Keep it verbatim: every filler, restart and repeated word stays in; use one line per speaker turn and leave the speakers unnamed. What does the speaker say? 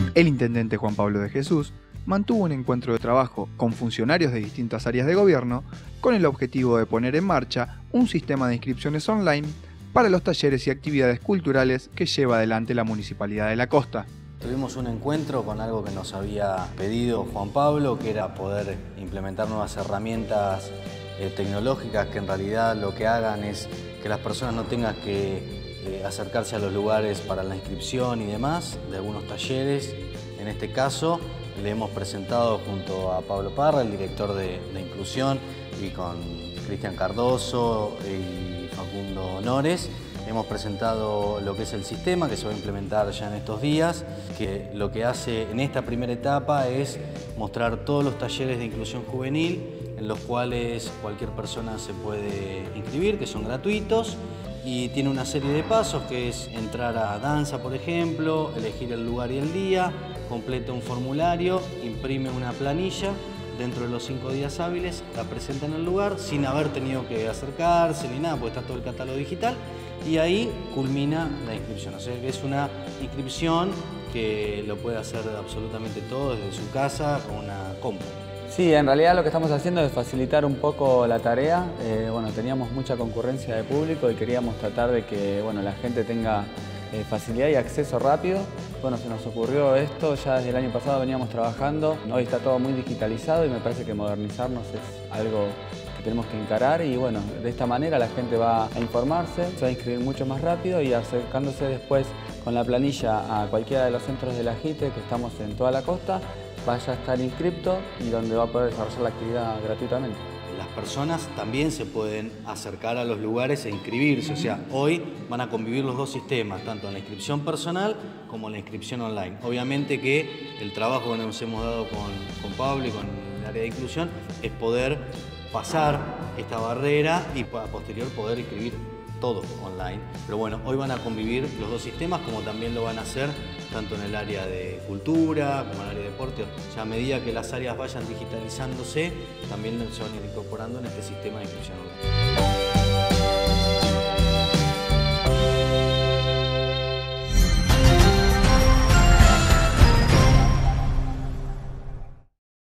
El intendente Juan Pablo de Jesús mantuvo un encuentro de trabajo con funcionarios de distintas áreas de gobierno con el objetivo de poner en marcha un sistema de inscripciones online para los talleres y actividades culturales que lleva adelante la Municipalidad de La Costa.
Tuvimos un encuentro con algo que nos había pedido Juan Pablo, que era poder implementar nuevas herramientas eh, tecnológicas que en realidad lo que hagan es que las personas no tengan que eh, acercarse a los lugares para la inscripción y demás de algunos talleres. En este caso le hemos presentado junto a Pablo Parra, el director de, de Inclusión, y con Cristian Cardoso y Facundo Honores, hemos presentado lo que es el sistema que se va a implementar ya en estos días, que lo que hace en esta primera etapa es mostrar todos los talleres de inclusión juvenil en los cuales cualquier persona se puede inscribir, que son gratuitos, y tiene una serie de pasos que es entrar a danza, por ejemplo, elegir el lugar y el día, completa un formulario, imprime una planilla. Dentro de los cinco días hábiles la presenta en el lugar sin haber tenido que acercarse ni nada, porque está todo el catálogo digital, y ahí culmina la inscripción. O sea que es una inscripción que lo puede hacer absolutamente todo desde su casa con una compu.
Sí, en realidad lo que estamos haciendo es facilitar un poco la tarea. Eh, bueno, teníamos mucha concurrencia de público y queríamos tratar de que bueno, la gente tenga eh, facilidad y acceso rápido. Bueno, se nos ocurrió esto, ya desde el año pasado veníamos trabajando. Hoy está todo muy digitalizado y me parece que modernizarnos es algo que tenemos que encarar, y bueno, de esta manera la gente va a informarse, se va a inscribir mucho más rápido y acercándose después con la planilla a cualquiera de los centros de la J I T E que estamos en toda la costa, vaya a estar inscripto y donde va a poder desarrollar la actividad gratuitamente.
Las personas también se pueden acercar a los lugares e inscribirse, o sea, hoy van a convivir los dos sistemas, tanto en la inscripción personal como en la inscripción online. Obviamente que el trabajo que nos hemos dado con, con Pablo y con el área de inclusión es poder pasar esta barrera y a posterior poder inscribir todo online. Pero bueno, hoy van a convivir los dos sistemas, como también lo van a hacer tanto en el área de cultura como en el área de deporte. O sea, a medida que las áreas vayan digitalizándose, también se van a ir incorporando en este sistema de inscripción online.